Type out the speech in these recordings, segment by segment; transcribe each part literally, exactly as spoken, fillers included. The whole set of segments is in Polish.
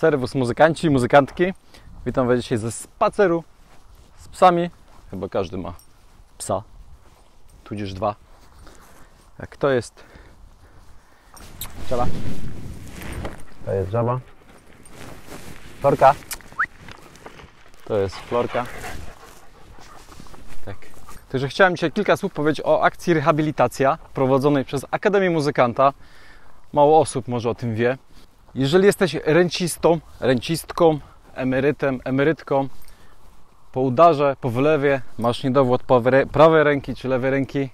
Serwus muzykanci, muzykantki. Witam Was dzisiaj ze spaceru z psami. Chyba każdy ma psa, tudzież dwa. Jak to jest Żaba. To jest Żaba. Florka. To jest Florka. Tak. Także chciałem dzisiaj kilka słów powiedzieć o akcji Rehabilitacja prowadzonej przez Akademię Muzykanta. Mało osób może o tym wie. Jeżeli jesteś rencistą, rencistką, emerytem, emerytką, po udarze, po wylewie, masz niedowład prawej ręki czy lewej ręki,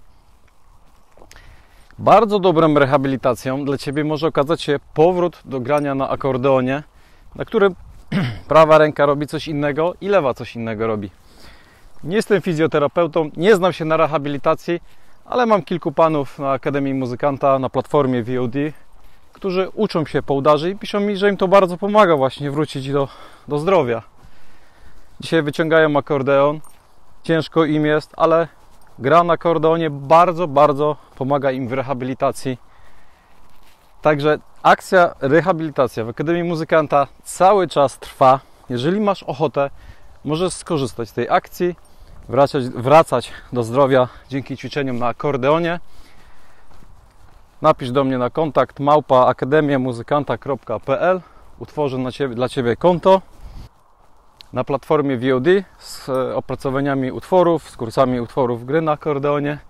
bardzo dobrą rehabilitacją dla Ciebie może okazać się powrót do grania na akordeonie, na którym prawa ręka robi coś innego i lewa coś innego robi. Nie jestem fizjoterapeutą, nie znam się na rehabilitacji, ale mam kilku panów na Akademii Muzykanta, na platformie V O D, którzy uczą się po udarze i piszą mi, że im to bardzo pomaga właśnie wrócić do, do zdrowia. Dzisiaj wyciągają akordeon, ciężko im jest, ale gra na akordeonie bardzo, bardzo pomaga im w rehabilitacji. Także akcja Rehabilitacja w Akademii Muzykanta cały czas trwa. Jeżeli masz ochotę, możesz skorzystać z tej akcji, wracać, wracać do zdrowia dzięki ćwiczeniom na akordeonie. Napisz do mnie na kontakt małpa akademia muzykanta kropka p l. Utworzę na ciebie, dla Ciebie konto na platformie V O D z opracowaniami utworów, z kursami utworów gry na akordeonie.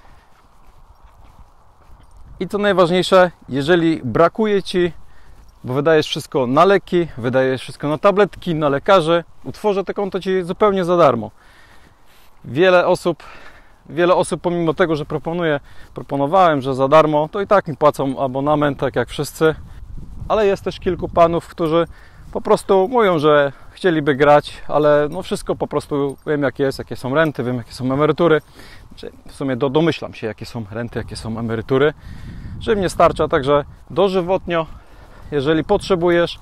I co najważniejsze, jeżeli brakuje Ci, bo wydajesz wszystko na leki, wydajesz wszystko na tabletki, na lekarzy, utworzę to konto Ci zupełnie za darmo. Wiele osób Wiele osób, pomimo tego, że proponuję, proponowałem, że za darmo, to i tak mi płacą abonament, tak jak wszyscy. Ale jest też kilku panów, którzy po prostu mówią, że chcieliby grać, ale no wszystko po prostu wiem, jak jest, jakie są renty, wiem, jakie są emerytury. W sumie do, domyślam się, jakie są renty, jakie są emerytury, że im nie starcza, także dożywotnio, jeżeli potrzebujesz,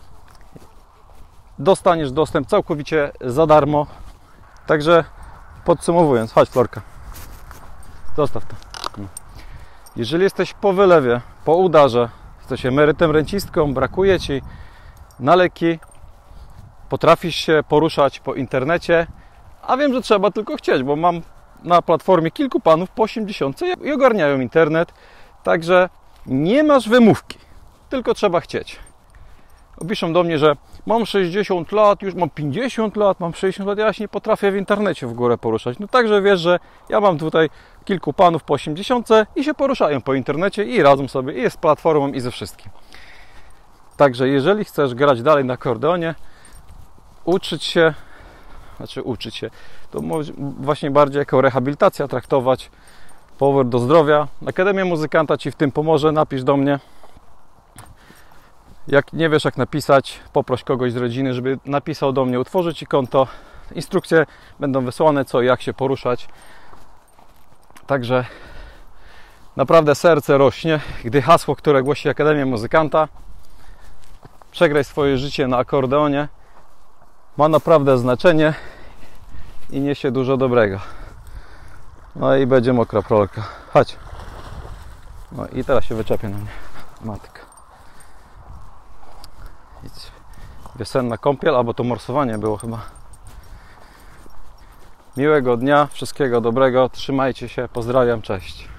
dostaniesz dostęp całkowicie za darmo. Także podsumowując, chodź Florka, zostaw to. Jeżeli jesteś po wylewie, po udarze, jesteś emerytem, rencistką, brakuje Ci na leki, potrafisz się poruszać po internecie, a wiem, że trzeba tylko chcieć, bo mam na platformie kilku panów po osiemdziesiątce i ogarniają internet, także nie masz wymówki, tylko trzeba chcieć. Piszą do mnie, że mam sześćdziesiąt lat, już mam pięćdziesiąt lat, mam sześćdziesiąt lat, ja się nie potrafię w internecie w górę poruszać. No także wiesz, że ja mam tutaj kilku panów po osiemdziesiątce i się poruszają po internecie i radzą sobie i z platformą i ze wszystkim. Także jeżeli chcesz grać dalej na akordeonie, uczyć się, znaczy uczyć się, to właśnie bardziej jako rehabilitacja traktować, powrót do zdrowia. Akademia Muzykanta Ci w tym pomoże, napisz do mnie. Jak nie wiesz, jak napisać, poproś kogoś z rodziny, żeby napisał do mnie, utworzy Ci konto. Instrukcje będą wysłane, co i jak się poruszać. Także naprawdę serce rośnie, gdy hasło, które głosi Akademia Muzykanta, przegraj swoje życie na akordeonie, ma naprawdę znaczenie i niesie dużo dobrego. No i będzie mokra prolka. Chodź. No i teraz się wyczepie na mnie. Matka. Wiosenna kąpiel, albo to morsowanie było chyba. Miłego dnia, wszystkiego dobrego, trzymajcie się, pozdrawiam, cześć.